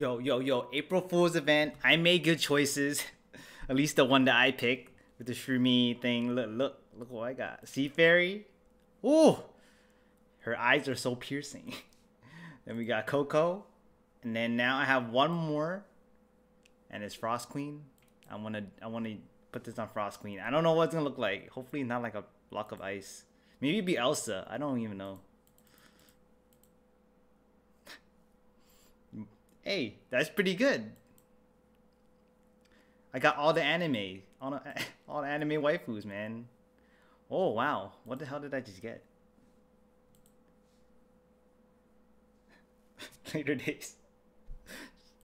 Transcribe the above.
Yo, April Fool's event. I made good choices. At least the one that I picked with the Shroomy thing. Look what I got. Sea Fairy. Ooh! Her eyes are so piercing. Then we got Coco. And then now I have one more. And it's Frost Queen. I wanna put this on Frost Queen. I don't know what it's gonna look like. Hopefully not like a block of ice. Maybe it'd be Elsa. I don't even know. Hey, that's pretty good. I got all the anime. All the anime waifus, man. Oh, wow. What the hell did I just get? Later days.